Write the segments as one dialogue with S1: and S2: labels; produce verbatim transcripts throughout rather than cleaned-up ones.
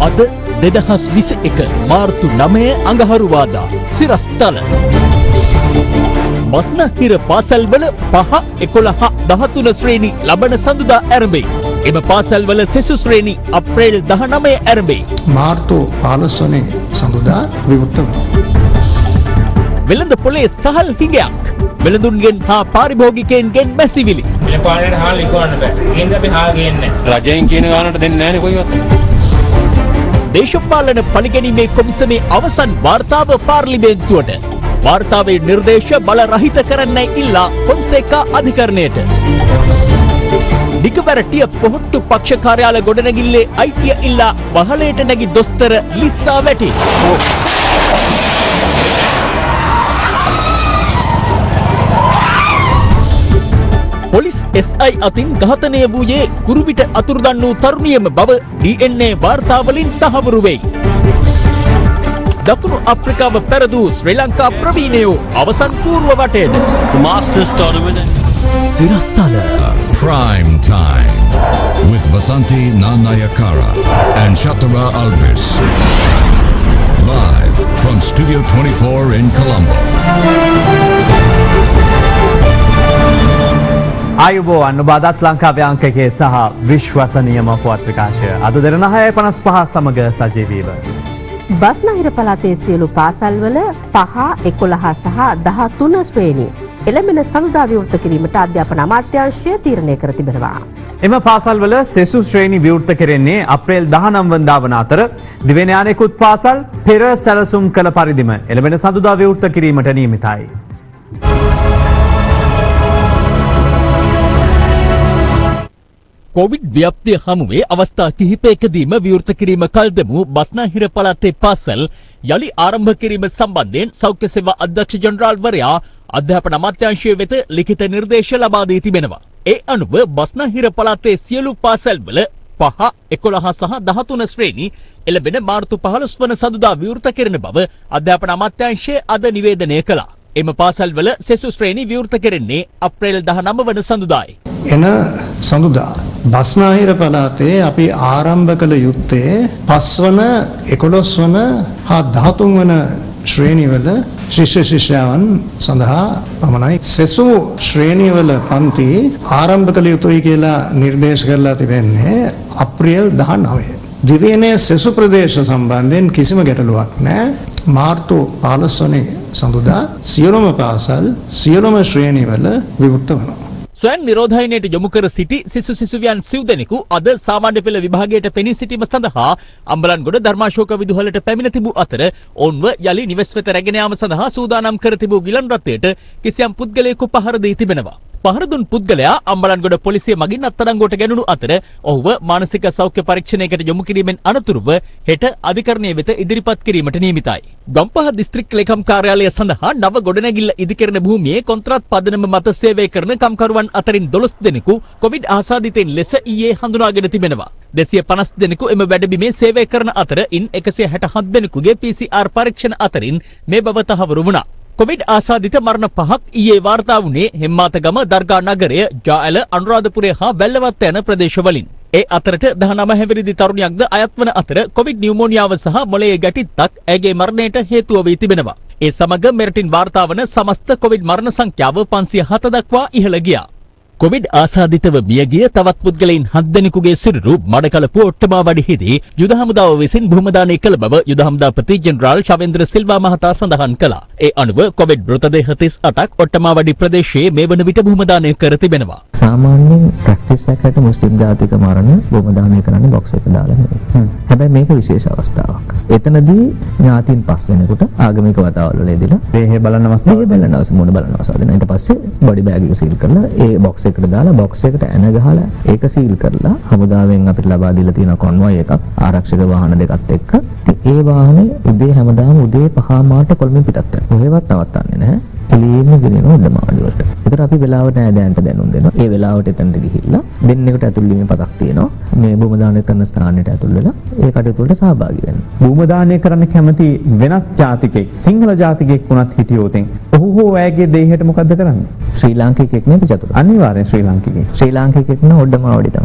S1: අද දෙදහස් විසි එක මාර්තු නවය අඟහරුවාදා සිරස්තල බස්නාහිර පාසල්වල පහ එකොළහ දහතුන ශ්‍රේණි ලබන සඳුදා ආරම්භයි. එම පාසල්වල සෙසු ශ්‍රේණි අප්‍රේල් දහනවය ආරම්භයි.
S2: මාර්තු පහළොස් වන සඳුදා විවෘත වෙනවා.
S1: වෙළඳ පොලේ සහල් හිඟයක්. වෙළඳුන්ගෙන් හා පාරිභෝගිකයන්ගෙන් බැසිවිලි.
S3: පිළිපාලනයට හාල් ඉක්වන්න බෑ. ඒකෙන් අපි හාල් ගේන්නේ නැහැ. රජයෙන් කියන ගානට දෙන්නේ නැහැ නේ කොයිවත්.
S1: දේශපාලන පරිගැනීමේ කොමිසමේ අවසන් වාර්තාව පාර්ලිමේන්තුවට. වාර්තාවේ නිර්දේශ බල රහිත කරන්නයි ඉල්ලා ෆොන්සේකා අධිකරණයට. නිකබරටිය පොහොට්ටු පක්ෂ කාර්යාල ගොඩනැගිල්ලේ අයිතිය ඉල්ලා වහලයට නැගි දොස්තර ලිස්සා වැටි. පොලිස් එස් අයි අතින් ඝාතනය වූයේ කුරුවිට අතුරුදන් වූ තරුණියම බව ඩී එන් ඒ වාර්තාවලින් තහවුරු වෙයි. දකුණු අප්‍රිකාව පෙරදූ ශ්‍රී ලංකා ප්‍රවීණයෝ අවසන් පූර්ව වටේට.
S3: Masters tournament.
S1: සිරස්තල
S4: Prime Time with Vasanthi Nanayakara and Shatara Albis. Live from Studio twenty-four in Colombo.
S5: ආයුබෝවන් ඔබ අදත් ලංකාවේ අංකකයේ සහ විශ්වසනීයම පුවත් විකාශය අද දෙරන හය පනස් පහ සමග සජීවීව.
S6: බස්නාහිර පළාතේ සියලු පාසල්වල පහ එකොළහ සහ දහතුන ශ්‍රේණි එළඹෙන සඳුදා විවෘත කිරීමට අධ්‍යාපන අමාත්‍යාංශය තීරණය කර තිබෙනවා.
S5: එම පාසල්වල සෙසු ශ්‍රේණි විවෘත කෙරෙන්නේ අප්‍රේල් දහනව වනදා වන අතර දිවෙන අනෙකුත් පාසල් පෙර සැලසුම් කළ පරිදිම එළඹෙන සඳුදා විවෘත කිරීමට නියමිතයි.
S1: කොවිඩ් ව්‍යාප්තිය හමුවේ අවස්ථා කිහිපයකදීම විවෘත කිරීම කල් දෙමු බස්නාහිර පළාතේ පාසල් යළි ආරම්භ කිරීම සම්බන්ධයෙන් සෞඛ්‍ය සේවා අධ්‍යක්ෂ ජනරාල්වරයා අධ්‍යාපන අමාත්‍යාංශය වෙත ලිඛිත නිර්දේශ ලබා දී තිබෙනවා. ඒ අනුව බස්නාහිර පළාතේ සියලු පාසල්වල පහ එකොළහ සහ දහතුන ශ්‍රේණි එළඹෙන මාර්තු පහළොස් වන සඳුදා විවෘත කෙරෙන බව අධ්‍යාපන අමාත්‍යාංශය අද නිවේදනය කළා. එම පාසල්වල සෙසු ශ්‍රේණි විවෘත කෙරෙන්නේ අප්‍රේල් දහනව වන සඳුදායි.
S2: එන සඳුදා බස්නාහිර පළාතේ අපි ආරම්භ කළ යුත්තේ පස්වන එකොළොස් වන හා දහතුන් වන ශ්‍රේණිවල ශිෂ්‍ය ශිෂ්‍යාවන් සඳහා පමණයි. සෙසු ශ්‍රේණිවල පන්ති ආරම්භ කළ යුතුයි කියලා නිර්දේශ කරලා තිබෙන්නේ අප්‍රේල් දහනවය. දිවයිනේ සෙසු ප්‍රදේශ සම්බන්ධයෙන් කිසිම ගැටලුවක් නැහැ. මාර්තු පහළොස් වන සඳුදා සියලුම පාසල් සියලුම ශ්‍රේණිවල විවෘත වෙනවා.
S1: ස්වයං නිරෝධායනයට යොමු කර සිටි සිසු සිසුවියන් සිව් දෙනෙකු අද සාමාන්‍ය පෙළ විභාගයට පෙනී සිටීම සඳහා අම්බලන්ගොඩ ධර්මාශෝක විදුහලට පැමිණ තිබූ අතර ඔවුන්ව යලි නිවෙස් වෙත රැගෙන යාම සඳහා සූදානම් කර තිබූ ගිලන් රථයට කිසියම් පුද්ගලයෙකු පහර දී තිබෙනවා. පහර දුන් පුද්ගලයා අම්බලන්ගොඩ පොලිසිය මගින් අත්අඩංගුවට ගැනුණු අතර ඔහුව මානසික සෞඛ්‍ය පරීක්ෂණයකට යොමු කිරීමෙන් අනතුරුව හෙට අධිකරණය වෙත ඉදිරිපත් කිරීමට නියමිතයි. ගම්පහ දිස්ත්‍රික් ලේකම් කාර්යාලය සඳහා නව ගොඩනැගිල්ල ඉදිකරන භූමියේ කොන්ත්‍රාත් පදනම මත සේවය කරන කම්කරුවන් අතරින් දොළොස් දෙනෙකු කොවිඩ් ආසාදිතයින් ලෙස ඊයේ හඳුනාගෙන තිබෙනවා. දෙසිය පනස් දෙනෙකු එම වැඩබිමේ සේවය කරන අතර ඉන් එකසිය හැට හත් දෙනෙකුගේ පී සී ආර් පරීක්ෂණ අතරින් මේ බව තහවුරු වුණා. කොවිඩ් ආසාදිත මරණ පහක් ඊයේ වාර්තා වුණේ හෙම්මාතගම දර්ගා නගරය, ජාඇල, අනුරාධපුරය හා වැල්ලවත්ත යන ප්‍රදේශවලින්. ඒ අතරට දහනව හැවිරිදි තරුණියක්ද අයත් වන අතර කොවිඩ් නියුමෝනියාව සහ මොළයේ ගැටිත්තක් ඇගේ මරණයට හේතුව වී තිබෙනවා. ඒ සමග මෙරටින් වාර්තා වන සමස්ත කොවිඩ් මරණ සංඛ්‍යාව පන්සිය හත දක්වා ඉහළ ගියා. කොවිඩ් ආසාදිතව මියගිය තවත් පුද්ගලයන් හත් දෙනෙකුගේ සිරුරු මඩකලපුව ඔට්ටමාවඩිහිදී යුද හමුදාව විසින් භූමදානය කළ බව යුද හමුදාපති ජෙනරාල් ශවේන්ද්‍ර සිල්වා මහතා සඳහන් කළා. ඒ අනුව කොවිඩ් මෘතදේහ තිස් අටක් ඔට්ටමාවඩි ප්‍රදේශයේ මේ වන විට භූමදානය කර තිබෙනවා.
S7: සාමාන්‍යයෙන් ප්‍රැක්ටිස් එකකට මුස්ලිම් ජාතික මරණ භූමදානය කරන්නේ බොක්ස් එක දාලා නෙවෙයි. හැබැයි මේක විශේෂ අවස්ථාවක්. එතනදී ඥාතීන් පස් දෙනෙකුට ආගමික වතාවල් වල යෙදিলা දේහය බලන අවස්ථාව බලන අවස්ථාව මොන බලන අවස්ථාව දෙන. ඊට පස්සේ බොඩි බෑග් එක සීල් කරලා ඒ බොක්ස් එකට දාලා බොක්ස් එකට ඇන ගහලා ඒක සීල් කරලා හමුදාවෙන් අපිට ලබා දීලා තියෙන කොන්වොයි එකක් ආරක්ෂක වාහන දෙකත් එක්ක. ඉතින් ඒ වාහනේ උදේ හැමදාම උදේ පහ මාට කොළඹින් පිටත් වෙනවා. කොහෙවත් නවත්තන්නේ නැහැ. එළියෙම ගෙනියන උඩමාඩි වලට. ඒතර අපි වෙලාවට නෑදෑයන්ට දැනුම් දෙනවා. ඒ වෙලාවට එතනට ගිහිල්ලා දෙන්නෙකුට ඇතුල් වීමේ පතක් තියෙනවා. මේ භූම දානය කරන ස්ථානයට ඇතුල් වෙලා ඒ කටයුතු වලට සහභාගී වෙන්න.
S5: භූම දානය කරන්න කැමති වෙනත් ජාතිකෙක් සිංහල ජාතිකෙක් වුණත් හිටියොත් ඔහු හෝ ඇගේ දෙයකට මොකද්ද කරන්නේ?
S7: ශ්‍රී ලාංකිකයෙක් නේද චතුර?
S5: අනිවාර්යෙන් ශ්‍රී ලාංකිකයෙක්.
S7: ශ්‍රී ලාංකිකයෙක් නම් ඔඩ්ඩමාවඩි තමයි.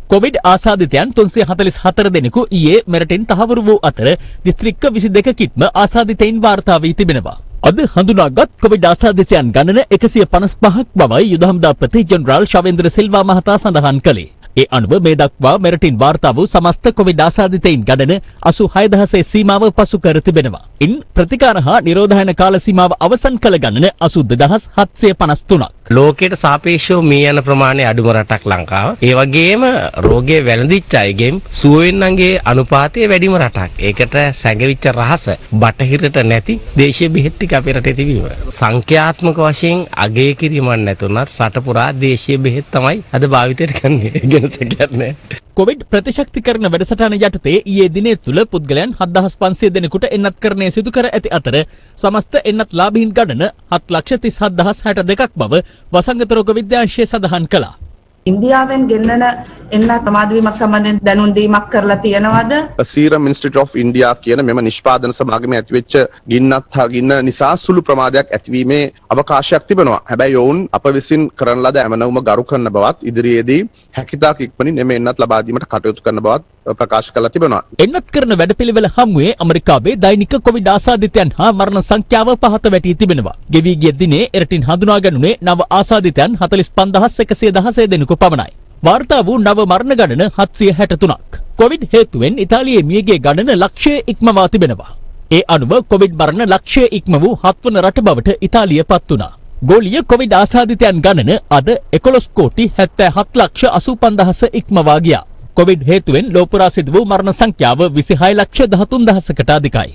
S1: කොවිඩ් ආසාදිතයන් තුන්සිය හතළිස් හතර දෙනෙකු ඊයේ මෙරටින් තහවුරු වූ අතර දිස්ත්‍රික්ක විසි දෙකකින්ම ආසාදිතයින් වාර්තා වී තිබෙනවා. අද හඳුනාගත් කොවිඩ් ආසාදිතයන් ගණන එකසිය පනස් පහක් බවයි යුද හමුදාපති ජෙනරාල් ශවේන්ද්‍ර සිල්වා මහතා සඳහන් කළේ. ඒ අනුව මේ දක්වා මෙරටින් වාර්තා වූ සමස්ත කොවිඩ් ආසාදිතයින් ගණන අසූහය දහසේ සීමාව පසු කර තිබෙනවා. ඉන් ප්‍රතිකාර හා නිරෝධායන කාල සීමාව අවසන් කළ ගණන අසූ දෙදහස් හත්සිය පනස් තුනක්.
S8: ලෝකයට සාපේක්ෂව මේ යන ප්‍රමාණය අඩුම රටක් ලංකාව. ඒ වගේම රෝගයේ වැළඳිච්ච අයගෙන් සුව වෙන්නන්ගේ අනුපාතය වැඩිම රටක්. ඒකට සැඟවිච්ච රහස බටහිරට නැති දේශීය බෙහෙත් ටික අපේ රටේ තිබීම. සංඛ්‍යාත්මක වශයෙන් අගය කිරීමක් නැතුණත් රට පුරා දේශීය බෙහෙත් තමයි අද භාවිතයට ගන්නේ.
S1: කොවිඩ් ප්‍රතිශක්තිකරණ වැඩසටහන යටතේ ඊයේ දිනේ තුල පුද්ගලයන් හත්දහස් පන්සිය දෙනෙකුට එන්නත්කරණය සිදු කර ඇති අතර සමස්ත එන්නත් ලාභීන් ගණන හත් ලක්ෂ තිස් හත් දහස් හැට දෙකක් බව වසංගත රෝග විද්‍යාංශය සඳහන් කළා.
S9: ඉන්දියාවෙන් ගෙන්නන එන්නත් ප්‍රමාද වීමක් සම්බන්ධයෙන් දැනුම් දීමක් කරලා තියෙනවද?
S10: සීරම් ඉන්ස්ටිටියුට් ඔෆ් ඉන්දියා කියන මෙම නිෂ්පාදන සමාගමේ ඇතිවෙච්ච ගින්නත් ගින්න නිසා සුළු ප්‍රමාදයක් ඇතිවීමේ අවකාශයක් තිබෙනවා. හැබැයි ඔවුන් අප විසින් කරන ලද ඇමණුම ගරු කරන බවත් ඉදිරියේදී හැකියතාක් ඉක්මනින් එම එන්නත් ලබා දීමට කටයුතු කරන බවත් ප්‍රකාශ කළා තිබෙනවා.
S1: එන්නත් කරන වැඩපිළිවෙල හමුවේ ඇමරිකාවේ දෛනික කොවිඩ් ආසාදිතයන් හා මරණ සංඛ්‍යාව පහත වැටී තිබෙනවා. ගෙවී ගිය දිනේ එරටින් හඳුනා ගැනුනේ නව ආසාදිතයන් හතළිස් පන්දහස් එකසිය දහසය දෙනෙකු පමණයි. වාර්තා වූ නව මරණ ගණන හත්සිය හැට තුනක්. කොවිඩ් හේතුවෙන් ඉතාලියේ මියගිය ගණන ලක්ෂය ඉක්මවා තිබෙනවා. ඒ අනුව කොවිඩ් මරණ ලක්ෂය ඉක්ම වූ හත්වන රට බවට ඉතාලිය පත් වුණා. ගෝලීය කොවිඩ් ආසාදිතයන් ගණන අද එකොළොස් කෝටි හැත්තෑ හත් ලක්ෂ අසූ පන්දහස ඉක්මවා ගියා. කොවිඩ් හේතුවෙන් ලෝපුරා සිදු වූ මරණ සංඛ්‍යාව විසිහය ලක්ෂ දහතුන් දහසකට අධිකයි.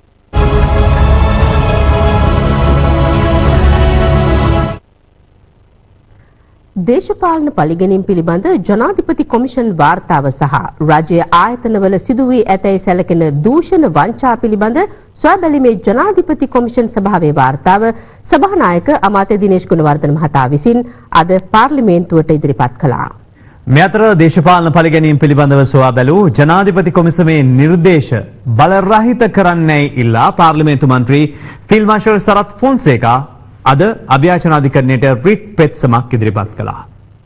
S6: දේශපාලන පළිගැනීම් පිළිබඳ ජනාධිපති කොමිෂන් වාර්තාව සහ රජයේ ආයතනවල සිදු වී ඇතැයි සැලකෙන දූෂණ වංචා පිළිබඳ සොයා බැලීමේ ජනාධිපති කොමිෂන් සභාවේ වාර්තාව සභානායක අමාත්‍ය දිනේෂ් ගුණවර්ධන මහතා විසින් අද පාර්ලිමේන්තුවට ඉදිරිපත් කළා.
S5: මේ අතර දේශපාලන පළිගැනීම් පිළිබඳව සොයා බැලූ ජනාධිපති කොමිසමේ නිර්දේශ බලරහිත කරන්නැයි ඉල්ලා පාර්ලිමේන්තු මන්ත්‍රී ෆිල්ඩ් මාර්ෂල් සරත් ෆොන්සේකා අද අභ්‍යාචනාධිකරණයට රිට් පෙත්සමක් ඉදිරිපත් කළා.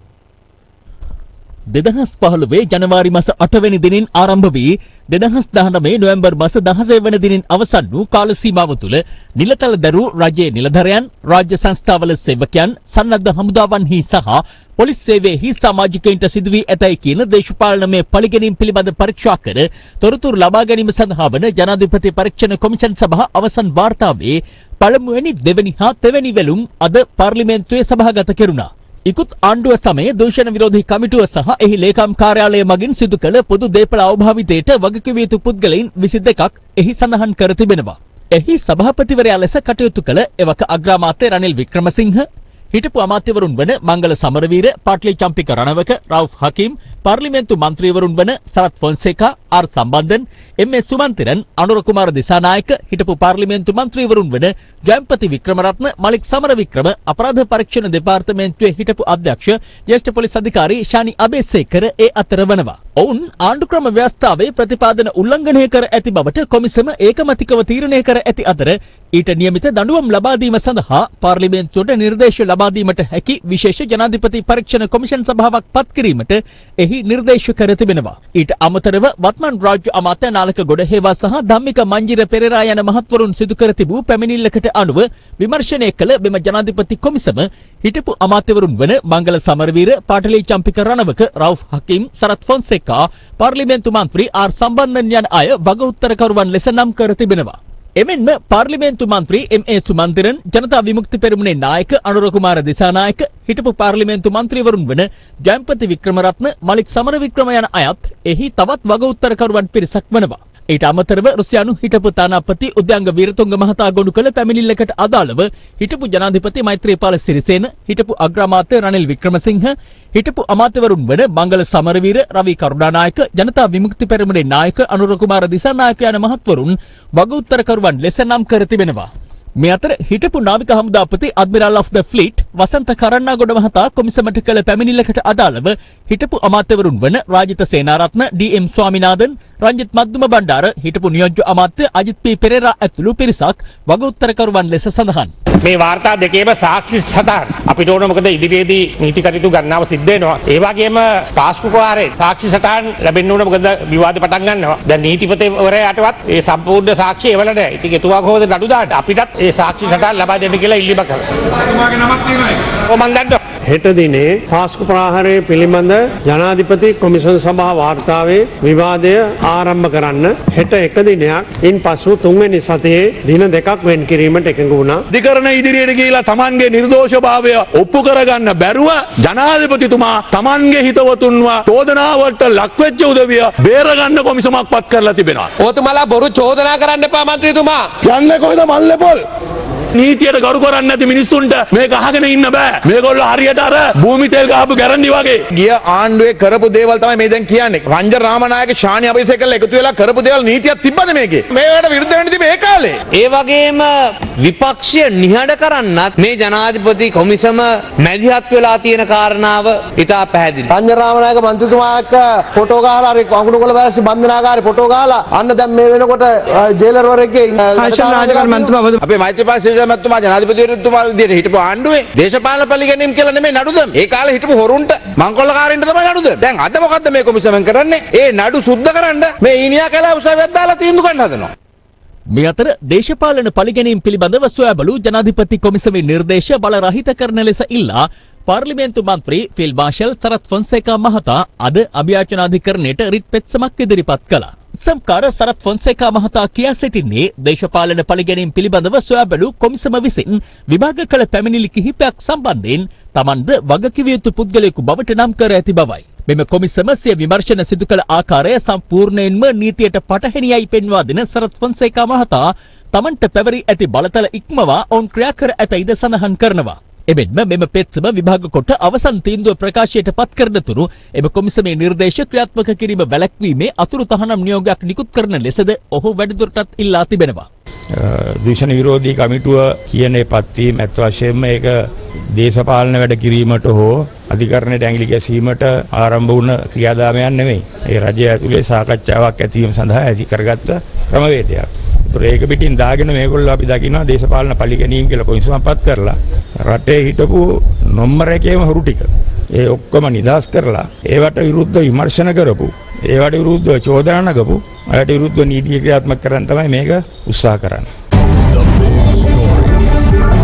S1: දෙදහස් පහළොවේ ජනවාරි මාස අටවැනි දිනින් ආරම්භ වී දෙදහස් දහනවය නොවැම්බර් මාස දහසය වන දිනින් අවසන් වූ කාල සීමාව තුළ නිලතල දරූ රජයේ නිලධරයන්, රාජ්‍ය සංස්ථාවල සේවකයන්, සන්නද්ධ හමුදාවන්හි සහ පොලිස් සේවයෙහි සමාජිකයින්ට සිදු වී ඇතැයි කියන දේශපාලනමය පළිගැනීම් පිළිබඳ පරීක්ෂා කර තොරතුරු ලබා ගැනීම සඳහා වන ජනාධිපති පරීක්ෂණ කොමිෂන් සභා අවසන් වාර්තාවේ පළමුවැනි, දෙවැනි හා තෙවැනි වැලුම් අද පාර්ලිමේන්තුවේ සභාගත කෙරුණා. ඉකුත් ආණ්ඩුව සමයේ දූෂණ විරෝධී කමිටුව සහ එහි ලේකම් කාර්යාලය මගින් සිදු කළ පොදු දේපළ අවභාවිතයට වගකිව යුතු පුද්ගලයින් විසි දෙකක් එහි සඳහන් කර තිබෙනවා. එහි සභාපතිවරයා ලෙස කටයුතු කළ එවක අග්‍රාමාත්‍ය රනිල් වික්‍රමසිංහ, හිටපු අමාත්‍යවරුන් වන මංගල සමරවීර, පාට්ලි චම්පික රණවක, රවුෆ් හකීම්, පාර්ලිමේන්තු මන්ත්‍රීවරුන් වන Sarath Fonseka, R Sampanthan, M S Sumanthiran, Anura Kumara Dissanayake, හිටපු පාර්ලිමේන්තු මන්ත්‍රීවරුන් වන ජයම්පති වික්‍රමරත්න, මලික් සමරවික්‍රම, අපරාධ පරීක්ෂණ දෙපාර්තමේන්තුවේ හිටපු අධ්‍යක්ෂ ජ්‍යෙෂ්ඨ පොලිස් අධිකාරී ශානි අබේසේකර ඒ අතර වනවා. ඔවුන් ආණ්ඩුක්‍රම ව්‍යවස්ථාවේ ප්‍රතිපාදන උල්ලංඝනය කර ඇති බවට කොමිසම ඒකමතිකව තීරණය කර ඇති අතර ඊට නියමිත දඬුවම් ලබා දීම සඳහා පාර්ලිමේන්තුවට නිර්දේශ ලබා දීමට හැකි විශේෂ ජනාධිපති පරීක්ෂණ කොමිෂන් සභාවක් පත් කිරීමට එහි නිර්දේශ කර තිබෙනවා. ඊට අමතරව වත්මන් රාජ්‍ය අමාත්‍ය නාලක ගොඩහේවා සහ ධම්මික මංජිර පෙරේරා යන මහත්වරුන් සිදු කර තිබූ පැමිණිල්ලකට අනුව විමර්ශනය කළ මෙම ජනාධිපති කොමිසම හිටපු අමාත්‍යවරුන් වන මංගල සමරවීර, පාටලි චම්පික රණවක, රවුෆ් හකීම්, සරත් ෆොන්සේකා, පාර්ලිමේන්තු මන්ත්‍රී ආර් සම්බන්ධන් යන අය වග උත්තරකරුවන් ලෙස නම් කර තිබෙනවා. එමෙන්ම පාර්ලිමේන්තු මන්ත්‍රී එම් ඒ සුමන්තිරන්, ජනතා විමුක්ති පෙරමුණේ නායක අනුර කුමාර දිසානායක, හිටපු පාර්ලිමේන්තු මන්ත්‍රීවරුන් වන ජයම්පති වික්‍රමරත්න, මලික් සමරවික්‍රම යන අයත් එහි තවත් වග උත්තරකරුවන් පිරිසක් වනවා. ඊට අමතරව රුසියානු හිටපු තානාපති උද්‍යංග වීරතුංග මහතා ගොනු කළ පැමිණිල්ලකට අදාළව හිටපු ජනාධිපති මෛත්‍රීපාල සිරිසේන, හිටපු අග්‍රාමාත්‍ය රනිල් වික්‍රමසිංහ, හිටපු අමාත්‍යවරුන් වන මංගල සමරවීර, රවි කරුණානායක, ජනතා විමුක්ති පෙරමුණේ නායක අනුර කුමාර දිසානායක යන මහත්වරුන් වග උත්තරකරුවන් ලෙස නම් කර තිබෙනවා. මේ අතර හිටපු නාවික හමුදාපති අඩ්මිරල් ඔෆ් ද ෆ්ලීට් වසන්ත කරන්නාගොඩ මහතා කොමිසමට කළ පැමිණිල්ලකට අදාළව හිටපු අමාත්‍යවරුන් වන රාජිත සේනාරත්න, ඩී එම් ස්වාමිනාදන්, රංජිත් මද්දුම බණ්ඩාර, හිටපු නියෝජ්‍ය අමාත්‍ය අජිත් පී පෙරේරා ඇතුළු පිරිසක් වග උත්තරකරුවන් ලෙස සඳහන්.
S3: මේ වාර්තා දෙකේම සාක්ෂි සටහන් අපිට ඕන මොකද ඉදිරියේදී නීති කටයුතු ගන්නව සිද්ධ වෙනවා. ඒ වගේම පාස්කු ප්‍රහාරයේ සාක්ෂි සටහන් ලැබෙන්න ඕන මොකද විවාද පටන් ගන්නවා. දැන් නීතිපතිවරයාටවත් ඒ සම්පූර්ණ සාක්ෂි එවල නැහැ. ඉතින් එතුමා කොහොමද නඩු දාන්නේ? අපිටත් ඒ සාක්ෂි සටහන් ලබා දෙන්න කියලා ඉල්ලීමක් කරනවා. එතුමාගේ නමක් තියෙනවද? ඔව් මන් දන්නවා.
S11: හෙට දිනේ පාස්කු ප්‍රහාරය පිළිබඳ ජනාධිපති කොමිෂන් සභාව වාර්තාවේ විවාදය ආරම්භ කරන්න හෙට එක දිනයක් ඉන් පසු තුන්වෙනි සතියේ දින දෙකක් වෙන් කිරීමට එකඟ වුණා.
S12: අධිකරණ ඉදිරියට ගිහිලා තමන්ගේ නිර්දෝෂභාවය ඔප්පු කරගන්න බැරුව ජනාධිපතිතුමා තමන්ගේ හිතවතුන්ව චෝදනාවට ලක්වෙච්ච උදවිය බේරගන්න කොමිසමක් පත් කරලා තිබෙනවා.
S8: ඔතුමලා බොරු චෝදනා කරන්න එපා මන්ත්‍රීතුමා.
S12: යන්නේ කොහෙද මල්ලේපොල්? නීතියට ගරු කරන්නේ නැති මිනිස්සුන්ට මේක අහගෙන ඉන්න බෑ. මේගොල්ලෝ හරියට අර භූමි තෙල් ගහපු ගැරන්ඩි වගේ.
S13: ගිය ආණ්ඩුවේ කරපු දේවල් තමයි මේ දැන් කියන්නේ. රංජන් රාමනායක ශානි අබේසේකර්ලා එකතු වෙලා කරපු දේවල් නීතියක් තිබ්බද මේකේ? මේවට විරුද්ධ වෙන්න තිබේ ඒ කාලේ.
S14: ඒ වගේම විපක්ෂය නිහඬ කරන්නත් මේ ජනාධිපති කොමිසම මැදිහත් වෙලා තියෙන කාරණාව ඉතා පැහැදිලි.
S11: රංජන් රාමනායක මන්ත්‍රීතුමාට ෆොටෝ ගහලා අර අඟුණුකොළ වැරසි බන්ධනාගාරේ ෆොටෝ ගහලා අන්න දැන් මේ වෙනකොට ජේලර්වරයෙක්ගේ
S13: අපේ මෛත්‍රීපාල මැතිතුමා ජනාධිපතිවරතුමා විදියට හිටපු ආණ්ඩුවේ දේශපාලන පරිගැනීම් කියලා නෙමෙයි නඩු දැම්මේ. ඒ කාලේ හිටපු හොරුන්ට මංකොල්ලකාරින්ට තමයි නඩු දැම්මේ. දැන් අද මොකද්ද මේ කොමිසමෙන් කරන්නේ? ඒ නඩු සුද්ධ කරන්න මේ ඊනියා කැලෑ උසාවියක් දාලා තීන්දුව ගන්න හදනවා.
S1: මේ අතර දේශපාලන පරිගැනීම් පිළිබඳව සොයා බලු ජනාධිපති කොමිසමේ නිර්දේශ බලරහිත කරන ලෙස ඉල්ලා පාර්ලිමේන්තු මන්ත්‍රී ෆිල්ඩ් මාර්ෂල් සරත් ෆොන්සේකා මහතා අද අභියාචනාධිකරණයට රිට් පෙත්සමක් ඉදිරිපත් කළා. සම්කාර සරත් ෆොන්සේකා මහතා කියා සිටින්නේ දේශපාලන පරිගැනීම් පිළිබඳව සොයා බලු කොමිසම විසින් විභාග කළ පැමිණිලි කිහිපයක් සම්බන්ධයෙන් තමන්ද වගකිව යුතු පුද්ගලයෙකු බවට නම් කර ඇති බවයි. මෙම කොමිසම සිය විමර්ශන සිදු කළ ආකාරය සම්පූර්ණයෙන්ම නීතියට පටහැනියයි පෙන්වා දෙන සරත් ෆොන්සේකා මහතා තමන්ට පැවරි ඇති බලතල ඉක්මවා ඔවුන් ක්‍රියා කර ඇතැයිද සඳහන් කරනවා. එමෙන්ම මෙම පෙත්සම විභාග කොට අවසන් තීන්දුව ප්‍රකාශයට පත් කරන තුරු එම කොමිසමේ නිර්දේශ ක්‍රියාත්මක කිරීම වැළැක්වීමේ අතුරු තහනම් නියෝගයක් නිකුත් කරන ලෙසද ඔහු වැඩිදුරටත් ඉල්ලා තිබෙනවා.
S15: දූෂණ විරෝධී කමිටුව කියන පත්වීම ඇත්ත වශයෙන්ම ඒක දේශපාලන වැඩ කිරීමට හෝ අධිකරණයට ඇඟිලි ගැසීමට ආරම්භ වුණ ක්‍රියාදාමයක් නෙමෙයි. ඒ රජය ඇතුලේ සාකච්ඡාවක් ඇතිවීම සඳහා ඇති කරගත්ත ක්‍රමවේදයක්. ඒක පිටින් දාගෙන මේගොල්ලෝ අපි දකිනවා දේශපාලන පරිගැනීම් කියලා කොමිසමක් පත් කරලා රටේ හිටපු නොම්බර එකේම හොරු ටික ඒ ඔක්කොම නිදාස් කරලා ඒවට විරුද්ධ විමර්ශන කරපු ඒවට විරුද්ධව චෝදනා නගපු අයට විරුද්ධව නීතිය ක්‍රියාත්මක කරන්න තමයි මේක උත්සාහ කරන්නේ.
S4: The big story.